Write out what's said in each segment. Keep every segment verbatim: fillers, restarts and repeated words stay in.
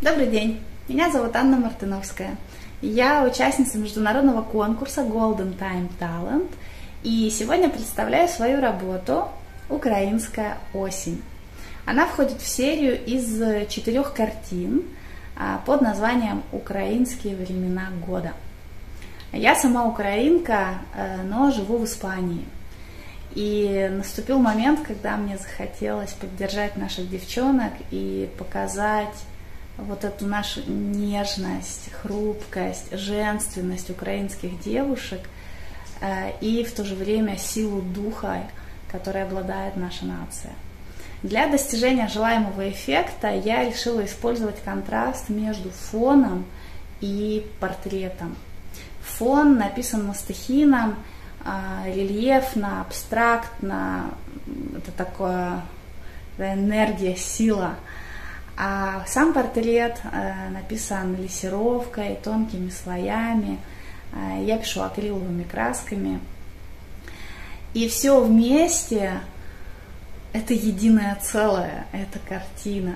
Добрый день, меня зовут Анна Мартыновская. Я участница международного конкурса Golden Time Talent, и сегодня представляю свою работу «Украинская осень». Она входит в серию из четырех картин под названием «Украинские времена года». Я сама украинка, но живу в Испании. И наступил момент, когда мне захотелось поддержать наших девчонок и показать вот эту нашу нежность, хрупкость, женственность украинских девушек и в то же время силу духа, которой обладает наша нация. Для достижения желаемого эффекта я решила использовать контраст между фоном и портретом. Фон написан мастихином, рельефно, абстрактно, это такое энергия, сила. А сам портрет написан лессировкой, тонкими слоями, я пишу акриловыми красками. И все вместе это единое целое, это картина.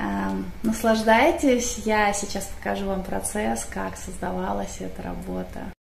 Наслаждайтесь, я сейчас покажу вам процесс, как создавалась эта работа.